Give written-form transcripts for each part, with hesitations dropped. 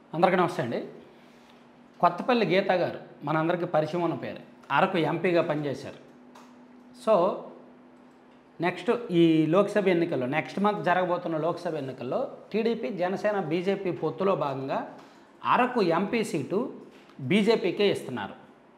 అందరికీ నమస్తే అండి. కొత్తపల్లి గీత గారు మనందరికీ పరిచయం ఉన్న పేరు. అరకు ఎంపీగా పనిచేశారు. సో నెక్స్ట్ ఈ లోక్సభ ఎన్నికల్లో నెక్స్ట్ మంత్ జరగబోతున్న లోక్సభ ఎన్నికల్లో టీడీపీ, జనసేన, బీజేపీ పొత్తులో భాగంగా అరకు ఎంపీ సీటు బీజేపీకే ఇస్తున్నారు.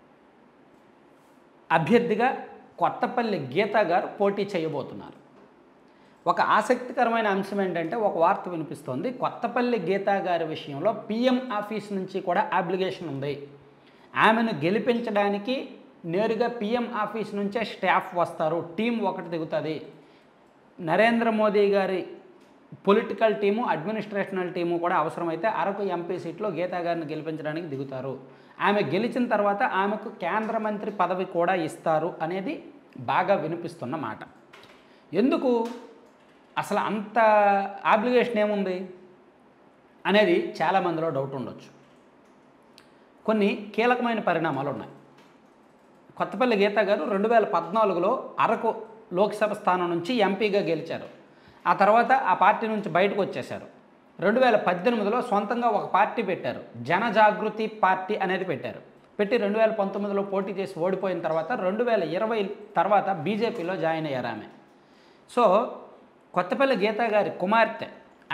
అభ్యర్థిగా కొత్తపల్లి గీత గారు పోటీ చేయబోతున్నారు. ఒక ఆసక్తికరమైన అంశం ఏంటంటే ఒక వార్త వినిపిస్తోంది. కొత్తపల్లి గీతా గారి విషయంలో పీఎం ఆఫీస్ నుంచి కూడా అప్లికేషన్ ఉంది. ఆమెను గెలిపించడానికి నేరుగా పీఎం ఆఫీస్ నుంచే స్టాఫ్ వస్తారు, టీం ఒకటి దిగుతుంది. నరేంద్ర మోదీ గారి పొలిటికల్ టీము, అడ్మినిస్ట్రేషనల్ టీము కూడా అవసరమైతే అరకు ఎంపీ సీట్లో గీతా గారిని గెలిపించడానికి దిగుతారు. ఆమె గెలిచిన తర్వాత ఆమెకు కేంద్ర మంత్రి పదవి కూడా ఇస్తారు అనేది బాగా వినిపిస్తున్న మాట. ఎందుకు అసలు అంత అప్లికేషన్ ఏముంది అనేది చాలామందిలో డౌట్ ఉండొచ్చు. కొన్ని కీలకమైన పరిణామాలు ఉన్నాయి. కొత్తపల్లి గీత గారు 2014లో అరకు లోక్సభ స్థానం నుంచి ఎంపీగా గెలిచారు. ఆ తర్వాత ఆ పార్టీ నుంచి బయటకు వచ్చేశారు. 2018లో సొంతంగా ఒక పార్టీ పెట్టారు, జనజాగృతి పార్టీ అనేది పెట్టారు. పెట్టి 2019లో పోటీ చేసి ఓడిపోయిన తర్వాత 2020 తర్వాత బీజేపీలో జాయిన్ అయ్యారు ఆమె. సో కొత్తపల్లి గీత గారి కుమార్తె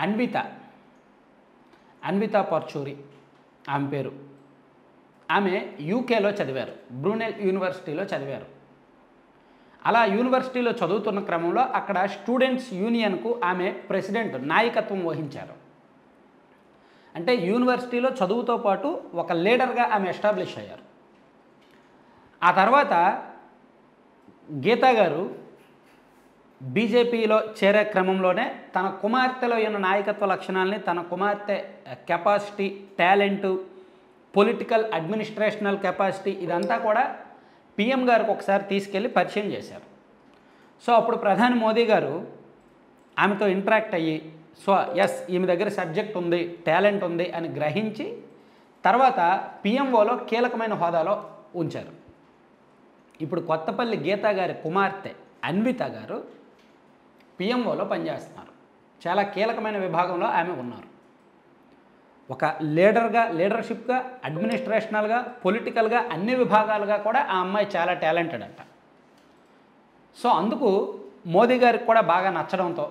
అన్వితా పర్చూరి ఆమె పేరు. ఆమె యూకేలో చదివారు, బ్రూనెల్ యూనివర్సిటీలో చదివారు. అలా యూనివర్సిటీలో చదువుతున్న క్రమంలో అక్కడ స్టూడెంట్స్ యూనియన్కు ఆమె ప్రెసిడెంట్ నాయకత్వం వహించారు. అంటే యూనివర్సిటీలో చదువుతో పాటు ఒక లీడర్గా ఆమె ఎస్టాబ్లిష్ అయ్యారు. ఆ తర్వాత గీతా గారు బీజేపీలో చేరే క్రమంలోనే తన కుమార్తెలో ఉన్న నాయకత్వ లక్షణాలని, తన కుమార్తె capacity, talent, political administrational capacity ఇదంతా కూడా పీఎం గారికి ఒకసారి తీసుకెళ్ళి పరిచయం చేశారు. సో అప్పుడు ప్రధాని మోదీ గారు ఆమెతో ఇంటరాక్ట్ అయ్యి, సో ఎస్ ఈమె దగ్గర సబ్జెక్ట్ ఉంది, టాలెంట్ ఉంది అని గ్రహించి తర్వాత పిఎంఓలో కీలకమైన హోదాలో ఉంచారు. ఇప్పుడు కొత్తపల్లి గీతా గారి కుమార్తె అన్విత గారు పిఎంఓలో పనిచేస్తున్నారు. చాలా కీలకమైన విభాగంలో ఆమె ఉన్నారు. ఒక లీడర్గా, లీడర్షిప్గా, అడ్మినిస్ట్రేషనల్గా, పొలిటికల్గా అన్ని విభాగాలుగా కూడా ఆ అమ్మాయి చాలా టాలెంటెడ్ అంట. సో అందుకు మోదీ గారికి కూడా బాగా నచ్చడంతో,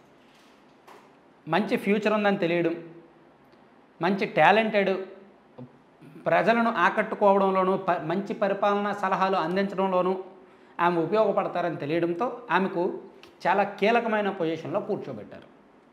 మంచి ఫ్యూచర్ ఉందని తెలియడం, మంచి టాలెంటెడ్, ప్రజలను ఆకట్టుకోవడంలోనూ మంచి పరిపాలనా సలహాలు అందించడంలోనూ ఆమె ఉపయోగపడతారని తెలియడంతో ఆమెకు చాలా కీలకమైన పొజిషన్లో కూర్చోబెట్టారు.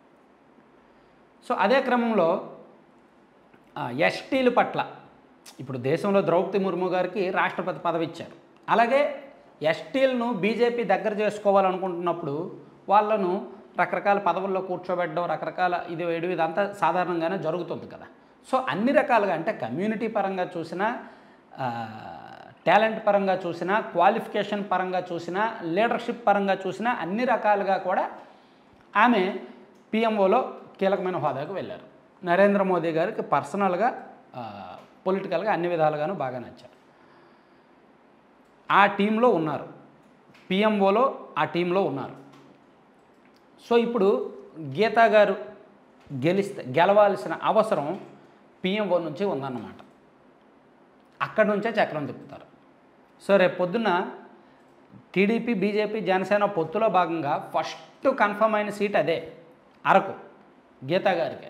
సో అదే క్రమంలో ఎస్టీల పట్ల ఇప్పుడు దేశంలో ద్రౌపది ముర్ము గారికి రాష్ట్రపతి పదవి ఇచ్చారు. అలాగే ఎస్టీలను బీజేపీ దగ్గర చేసుకోవాలనుకుంటున్నప్పుడు వాళ్ళను రకరకాల పదవుల్లో కూర్చోబెట్టడం, రకరకాల ఇది వేయడం ఇదంతా సాధారణంగానే జరుగుతుంది కదా. సో అన్ని రకాలుగా అంటే కమ్యూనిటీ పరంగా చూసినా, టాలెంట్ పరంగా చూసినా, క్వాలిఫికేషన్ పరంగా చూసినా, లీడర్షిప్ పరంగా చూసినా అన్ని రకాలుగా కూడా ఆమె పిఎంఓలో కీలకమైన హోదాకు వెళ్ళారు. నరేంద్ర మోదీ గారికి పర్సనల్గా, పొలిటికల్గా అన్ని విధాలుగాను బాగా నచ్చారు. ఆ టీంలో ఉన్నారు, పిఎంఓలో ఆ టీంలో ఉన్నారు. సో ఇప్పుడు గీతా గారు గెలవాల్సిన అవసరం పిఎంఓ నుంచి ఉందన్నమాట. అక్కడి నుంచే చక్రం తిప్పుతారు. సో రేపు పొద్దున్న టీడీపీ, బీజేపీ, జనసేన పొత్తులో భాగంగా ఫస్ట్ కన్ఫర్మ్ అయిన సీట్ అదే, అరకు గీతా గారికి.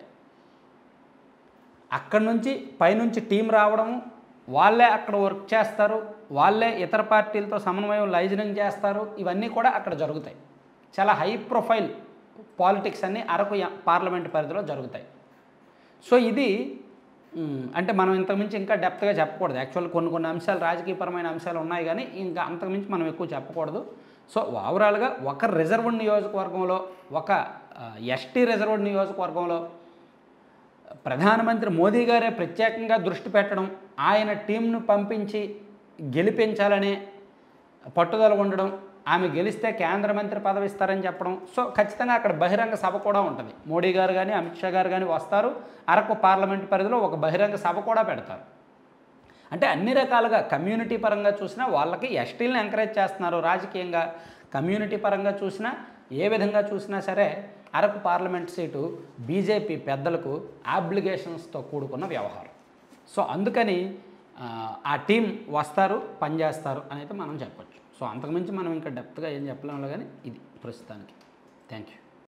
అక్కడి నుంచి పైనుంచి టీం రావడము, వాళ్ళే అక్కడ వర్క్ చేస్తారు, వాళ్ళే ఇతర పార్టీలతో సమన్వయం, లైజనింగ్ చేస్తారు. ఇవన్నీ కూడా అక్కడ జరుగుతాయి. చాలా హై ప్రొఫైల్ పాలిటిక్స్ అన్నీ అరకు పార్లమెంట్ పరిధిలో జరుగుతాయి. సో ఇది అంటే మనం ఇంతకుమించి ఇంకా డెప్త్గా చెప్పకూడదు. యాక్చువల్ కొన్ని అంశాలు, రాజకీయపరమైన అంశాలు ఉన్నాయి కానీ ఇంకా అంతకుమించి మనం ఎక్కువ చెప్పకూడదు. సో ఓవరాల్గా ఒక రిజర్వ్డ్ నియోజకవర్గంలో, ఒక ఎస్టీ రిజర్వ్డ్ నియోజకవర్గంలో ప్రధానమంత్రి మోదీ గారే ప్రత్యేకంగా దృష్టి పెట్టడం, ఆయన టీంను పంపించి గెలిపించాలనే పట్టుదల ఉండడం, ఆమె గెలిస్తే కేంద్ర మంత్రి పదవి ఇస్తారని చెప్పడం. సో ఖచ్చితంగా అక్కడ బహిరంగ సభ కూడా ఉంటుంది. మోడీ గారు కానీ, అమిత్ షా గారు కానీ వస్తారు. అరకు పార్లమెంట్ పరిధిలో ఒక బహిరంగ సభ కూడా పెడతారు. అంటే అన్ని రకాలుగా కమ్యూనిటీ పరంగా చూసినా వాళ్ళకి ఎస్టీలను ఎంకరేజ్ చేస్తున్నారు రాజకీయంగా. కమ్యూనిటీ పరంగా చూసినా, ఏ విధంగా చూసినా సరే అరకు పార్లమెంట్ సీటు బీజేపీ పెద్దలకు ఆబ్లిగేషన్స్తో కూడుకున్న వ్యవహారం. సో అందుకని ఆ టీం వస్తారు, పనిచేస్తారు అనేది మనం చెప్పొచ్చు. సో అంతకుమించి మనం ఇంకా డెప్త్గా ఏం చెప్పలేము కానీ ఇది ప్రస్తుతానికి. Thank you.